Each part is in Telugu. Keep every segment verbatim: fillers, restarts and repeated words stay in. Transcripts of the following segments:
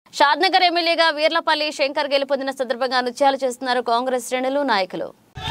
షాద్నగర్ ఎమ్మెల్యేగా వీర్లపల్లి శంకర్ గెలుపొందిన సందర్భంగా నృత్యాలు చేస్తున్నారు కాంగ్రెస్ శ్రేణులు నాయకులు.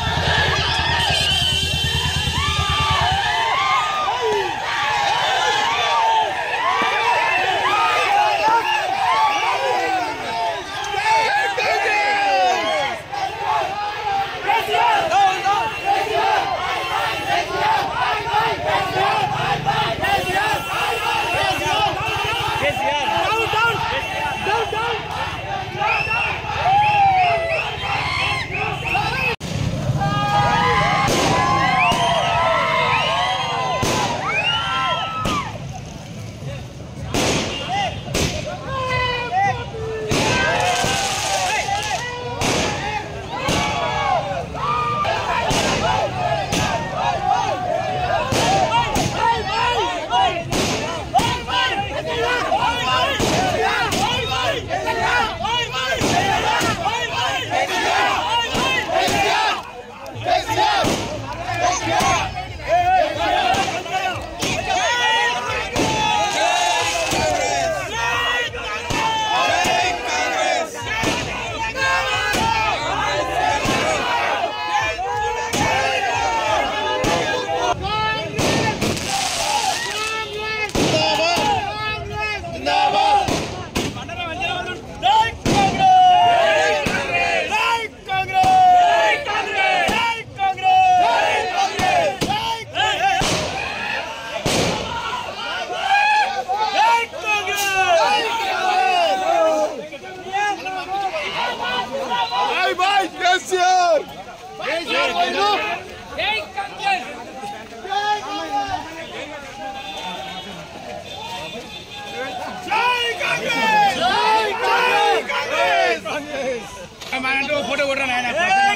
फोटो फोटो नायना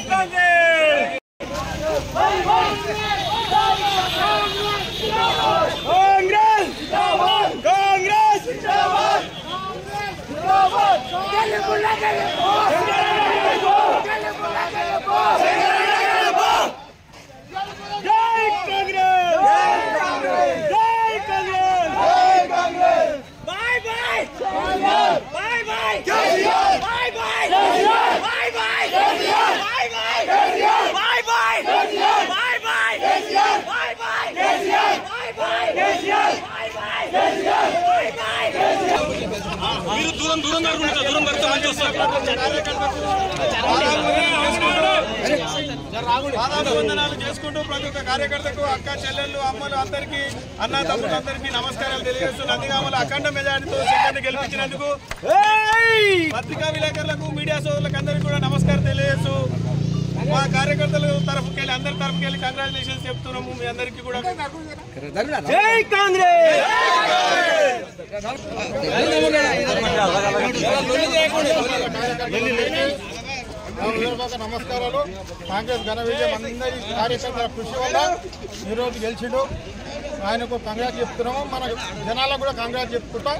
दूर दूर दूर వందనాలు చేసుకుంటూ ప్రతి ఒక్క కార్యకర్తకు అక్క చెల్లెళ్ళు అమ్మలు అందరికీ అన్న తమ్ములందరికీ నమస్కారాలు తెలియజేస్తూ నందిగామల అఖండ మెజారిటీతో శంకర్ని గెలిపించినందుకు పత్రికా విలేకరులకు మీడియా సోదరులకు అందరికీ కూడా నమస్కారం తెలియజేస్తూ మా కార్యకర్తల తరఫుకి వెళ్ళి అందరి తరఫుకి వెళ్ళి కంగ్రాచులేషన్స్ చెప్తున్నాము మీ అందరికీ కూడా. జై కాంగ్రెస్. నమస్కారాలు. కాంగ్రెస్ ఘన విజయం అందరి కార్యకర్తల కృషి వల్ల ఈరోజు గెలిచిండు. ఆయనకు కంగ్రాట్ చెప్తున్నాము. మన జనాలకు కూడా కంగ్రాట్ చెప్పుకుంటా.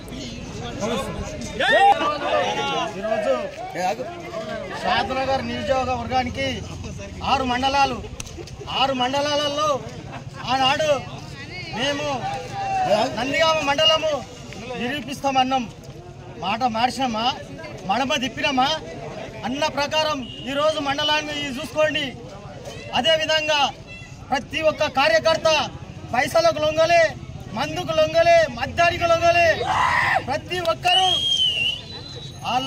ఈరోజు షాద్నగర్ నియోజకవర్గానికి ఆరు మండలాలు ఆరు మండలాలలో ఆనాడు మేము నందిగామ మండలము నిరూపిస్తామన్నాం. మాట మార్చినామా, మడమ తిప్పినామా అన్న ప్రకారం ఈరోజు మండలాన్ని చూసుకోండి. అదేవిధంగా ప్రతి ఒక్క కార్యకర్త పైసలకు లొంగలే, మందుకు లొంగలే, మద్యానికి లొంగలే. ప్రతి ఒక్కరూ వాళ్ళ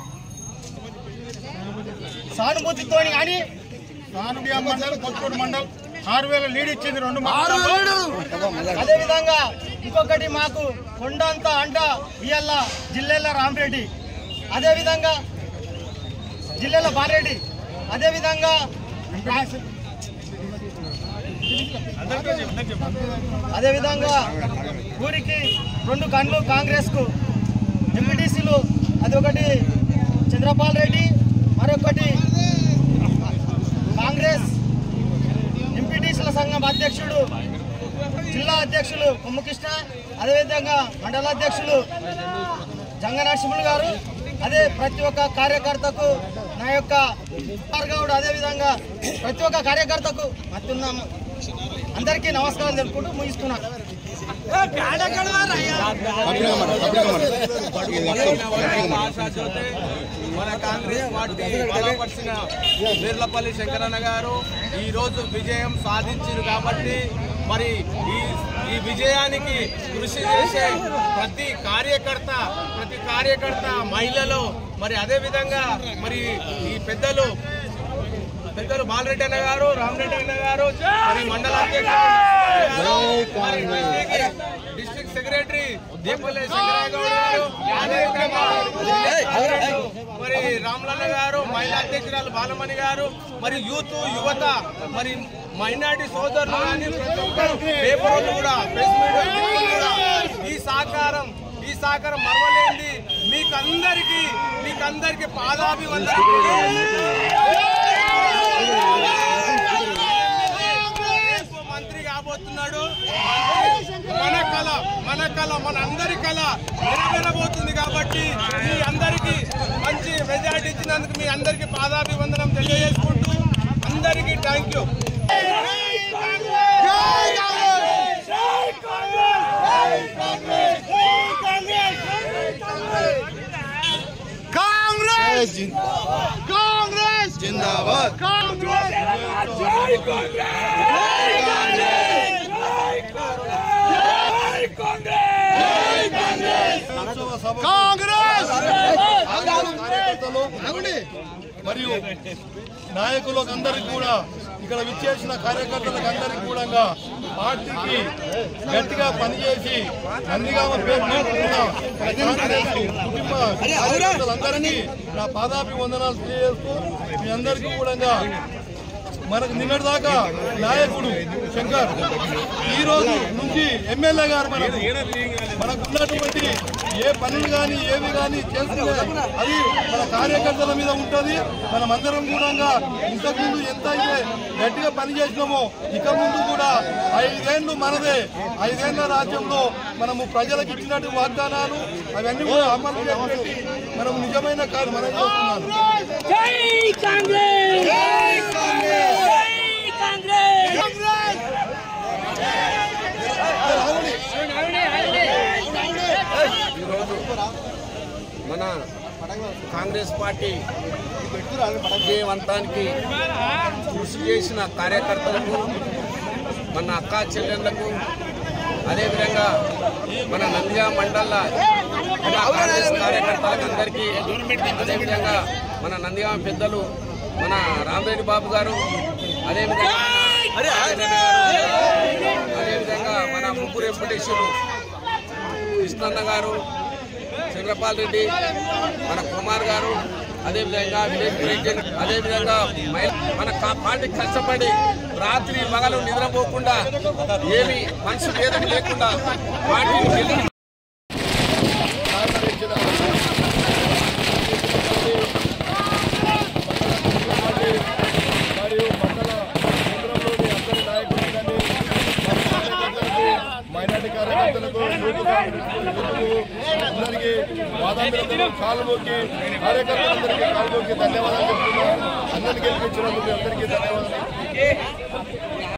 సానుభూతితో కానీ సానుభూతి మండలం కొత్తూరు మండలం ఆరు వేల లీడ్ ఇచ్చింది రెండు మండలాలు. అదేవిధంగా ఇంకొకటి మాకు కొండంత అంట ఇయ్యాల జిల్లాల రామరెడ్డి, అదేవిధంగా జిల్లాల బాలరెడ్డి, అదేవిధంగా అదేవిధంగా ఊరికి రెండు కళ్ళు కాంగ్రెస్కు ఎంపీటీసీలు, అదొకటి చంద్రపాల్ రెడ్డి, మరొకటి కాంగ్రెస్ ఎంపీటీసీల సంఘం అధ్యక్షుడు జిల్లా అధ్యక్షులు కొమ్మకృష్ణ, అదేవిధంగా మండలాధ్యక్షులు జంగ నరసింహులు గారు, అదే ప్రతి ఒక్క కార్యకర్తకు నా యొక్క గౌడ్, అదేవిధంగా ప్రతి ఒక్క కార్యకర్తకు మత్తున్నాము. అందరికీ నమస్కారం తెలుపుకుంటూ ముగిస్తున్నాను. మన కాంగ్రెస్ పార్టీ బలపరిచిన వీర్లపల్లి శంకరన్న గారు ఈ రోజు విజయం సాధించారు కాబట్టి మరి ఈ ఈ విజయానికి కృషి చేసే ప్రతి కార్యకర్త ప్రతి కార్యకర్త మహిళలు మరి అదే విధంగా మరి ఈ పెద్దలు పెద్దలు బాలరెడ్డి అన్న గారు రామరెడ్డి అన్న గారు మరి మండల అధ్యక్షులు డిస్ట్రిక్ట్ సెక్రటరీ దీపల్లి శంకరగౌడ్ గారు మరి రామలన్న గారు మహిళా అధ్యక్షురాలు బాలమణి గారు మరి యూత్ యువత మరి మైనార్టీ సోదరులు కానీ ప్రతి ఒక్కరు పేపర్లు కూడా ప్రెస్ మీడియా కూడా ఈ సహకారం ఈ సహకారం మరవలేంది మీకందరికీ మీకందరికీ పాదాభివందనం. మంత్రి కాబోతున్నాడు. మన కళ మన కళ మన అందరి కళ నెరవేరబోతుంది కాబట్టి మీ అందరికీ మంచి మెజారిటీ ఇచ్చినందుకు మీ అందరికీ పాదాభివందనం తెలియజేసుకుంటూ అందరికీ థ్యాంక్ యూ. కాంగ్రెస్ కాంగ్రెస్ జిందాబాద్ కాంగ్రెస్ కాంగ్రెస్ కార్యకర్తలు మరియు నాయకులకు అందరికీ కూడా ఇక్కడ విచ్చేసిన కార్యకర్తలకు అందరికీ కూడా పార్టీకి గట్టిగా పనిచేసి నందిగామ పేరు నిలుపుకున్న కాంగ్రెస్ కుటుంబ కార్యకర్తలందరినీ నా పాదాభివందనాలు తెలియజేస్తూ మీ అందరికీ కూడా మనకు నిన్నటిదాకా నాయకుడు శంకర్ ఈ రోజు నుంచి ఎమ్మెల్యే గారు మనకు మనకు ఉన్నటువంటి ఏ పనులు కానీ ఏవి కానీ చేస్తుంటే అది మన కార్యకర్తల మీద ఉంటుంది. మనమందరం కూడా ఇంతకుముందు ఎంత అయితే గట్టిగా పనిచేసినామో ఇక ముందు కూడా ఐదేళ్లు మనదే ఐదేళ్ల రాజ్యంలో మనము ప్రజలకు ఇచ్చినట్టు వాగ్దానాలు అవన్నీ కూడా అమలు చేసి మనం నిజమైన కార్యం మనం చేస్తున్నాము. మన కాంగ్రెస్ పార్టీ విజయవంతానికి కృషి చేసిన కార్యకర్తలకు మన అక్కా చెల్లెళ్లకు అదేవిధంగా మన నంద్యాల మండల కాంగ్రెస్ కార్యకర్తలకు అందరికీ అదేవిధంగా మన నంద్యాల పెద్దలు మన రామరెడ్డి బాబు గారు అదేవిధంగా అదేవిధంగా మన ముగ్గురు ఎంపీటీసీలు కృష్ణన్న గారు చంద్రపాల్ రెడ్డి మన కుమార్ గారు అదేవిధంగా విలేజ్ ప్రెసిడెంట్ అదేవిధంగా మన పార్టీ కష్టపడి రాత్రి మగలు నిద్రపోకుండా ఏమి మనసు భేదం లేకుండా పార్టీని మైనార్టీ కార్యకర్తలకు అందరికీ వాదాంతరందరూ కాలుమోకి కార్యకర్తలందరికీ కాలుమోకి ధన్యవాదాలు చెప్తున్నాను. అందరికీ గెలిపించినందుకు అందరికీ ధన్యవాదాలు.